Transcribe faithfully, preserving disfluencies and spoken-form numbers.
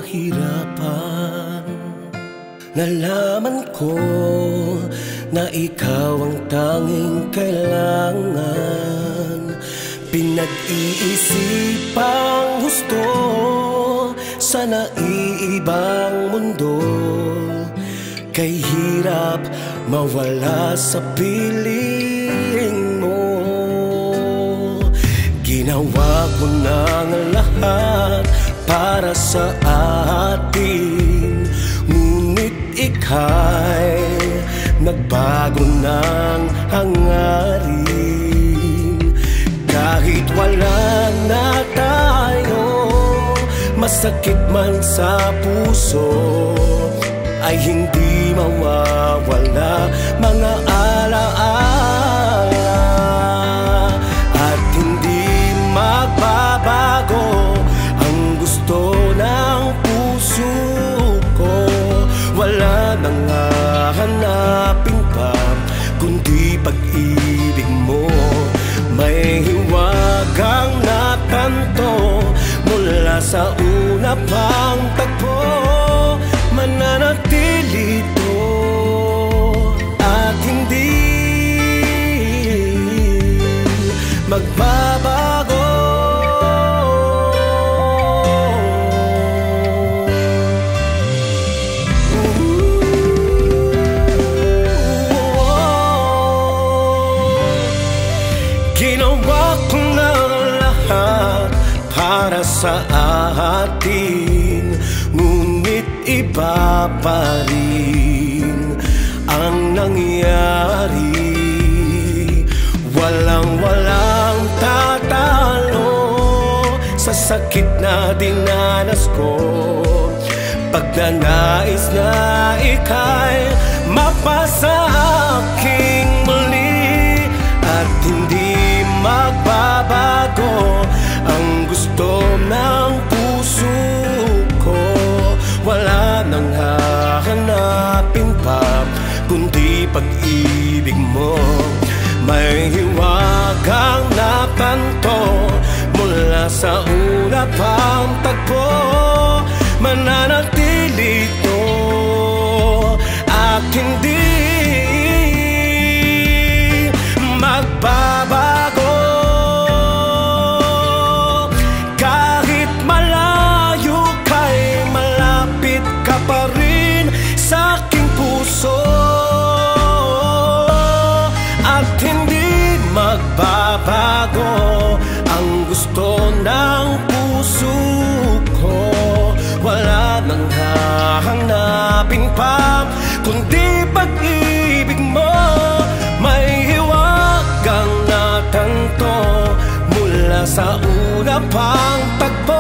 kahirapan. Nalaman ko na ikaw ang tanging kailangan. Pinag-iisipang husto sa naiibang mundo. Kay hirap mawala sa piling mo. Ginawa ko ng lahat para sa atin, ngunit ika'y nagbago ng hangarin. Kahit wala na tayo, masakit man sa puso, ay hindi mawawala mga alaala. At hindi magbabago ang gusto ng puso ko. Wala nang hahanapin pa kundi pag-ibig mo. May hiwagang natanto mula sa una pang tagpo. Mananatili ito at hindi magbabago. Ginawa ko na lahat para sa atin, ngunit iba pa rin ang nangyari. Walang-walang tatalo sa sakit na dinanas ko. Pagnanais na ika'y mapasa aking muli, at hindi magbabago ang gusto ng puso ko. Wala nang hahanapin pa kundi pag-ibig mo. May hiwagang natanto mula sa una pang tagpo. Mananatili ito at hindi magbabago. Kahit malayo ka'y malapit ka pa rin sa aking puso, at hindi magbabago ang gusto ng puso ko. Wala nang hahanapin pa kundi pag-ibig mo. May hiwagang natanto mula sa una pang tagpo.